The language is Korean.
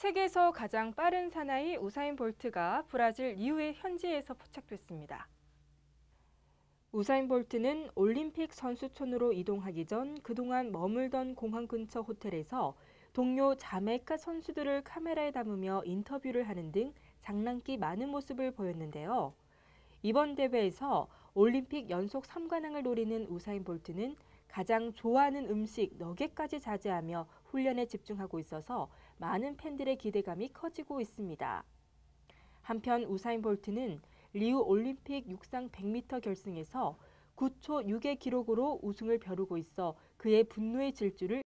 세계에서 가장 빠른 사나이 우사인 볼트가 브라질 리우의 현지에서 포착됐습니다. 우사인 볼트는 올림픽 선수촌으로 이동하기 전 그동안 머물던 공항 근처 호텔에서 동료 자메이카 선수들을 카메라에 담으며 인터뷰를 하는 등 장난기 많은 모습을 보였는데요. 이번 대회에서 올림픽 연속 3관왕을 노리는 우사인 볼트는 가장 좋아하는 음식 너겟까지 자제하며 훈련에 집중하고 있어서 많은 팬들의 기대감이 커지고 있습니다. 한편 우사인 볼트는 리우 올림픽 육상 100m 결승에서 9초 6의 기록으로 우승을 벼르고 있어 그의 분노의 질주를